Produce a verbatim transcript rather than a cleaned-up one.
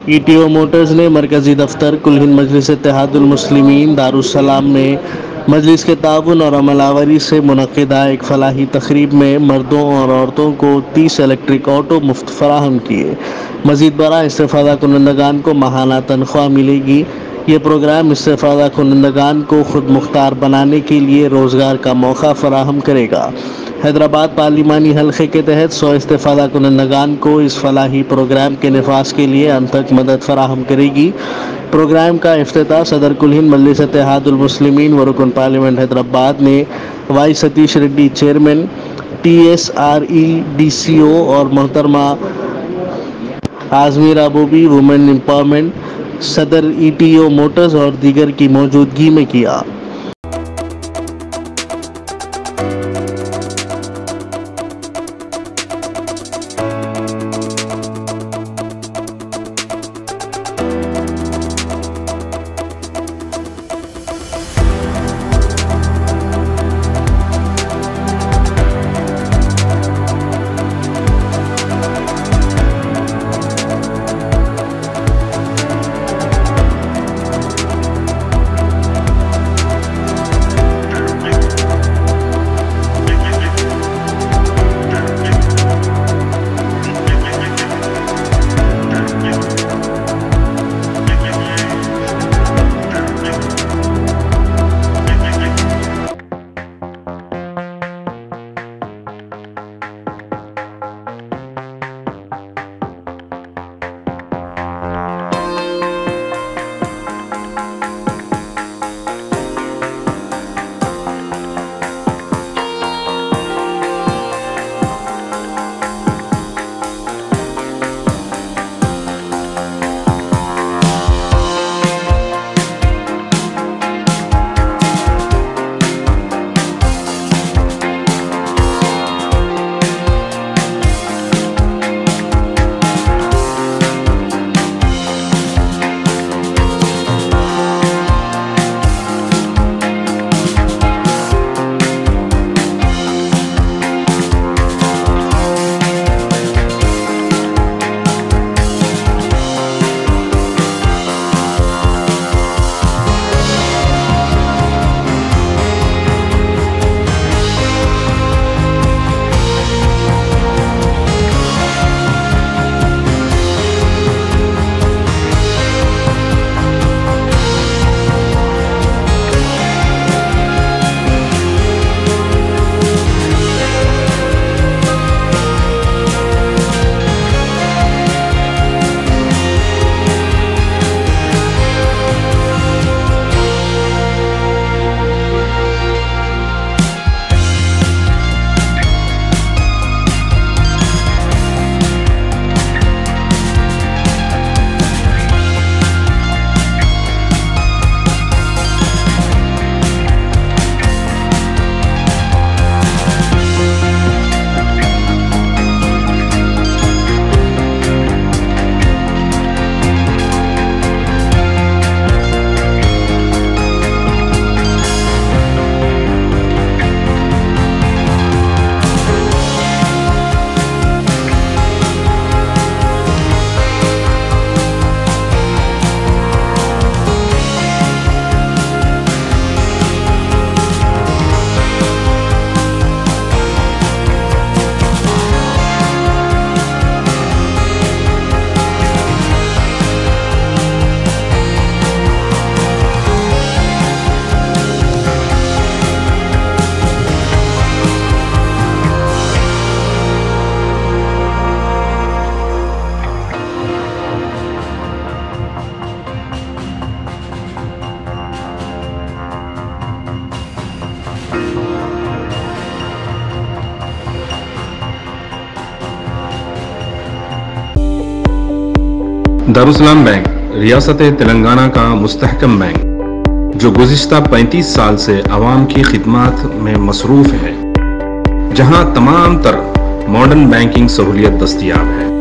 ETO Motors ने मरकजी दफ्तर कुल हिंद मजलिस इत्तेहादुल मुस्लिमीन दारुस्सलाम में मजलिस के ताउन और अमलावरी से मुनक़िदा एक फलाही तकरीब में मर्दों और औरतों को तीस इलेक्ट्रिक ऑटो मुफ्त फराहम किए। मज़ीद बरा इस्तेफ़ादा कुनंदगान को माहाना तनख्वाह मिलेगी। ये प्रोग्राम इस्तेफ़ादा कुनंदगान को खुद मुख्तार बनाने के लिए रोज़गार का मौका फराहम करेगा। हैदराबाद पार्लिमानी हल्के के तहत सौ इस्तेफ़ादा कुनंदगान को इस फलाही प्रोग्राम के नफाज के लिए अनथक मदद फराहम करेगी। प्रोग्राम का इफ्तिताह सदर कुल हिंद मजलिस इत्तेहादुल मुस्लिमीन व रुकन पार्लियामेंट हैदराबाद ने Y Satish Reddy chairman, T S R E D C O और मोहतरमा आज़मीरा बोबी वुमेन एम्पावरमेंट, सदर ईटीओ मोटर्स और दीगर की मौजूदगी में किया। दारुस्सलाम बैंक रियासत तेलंगाना का मुस्तहकम बैंक जो गुज़िश्ता पैंतीस साल से आवाम की खिदमत में मसरूफ़ है, जहां तमाम तर मॉडर्न बैंकिंग सहूलियत दस्तयाब है।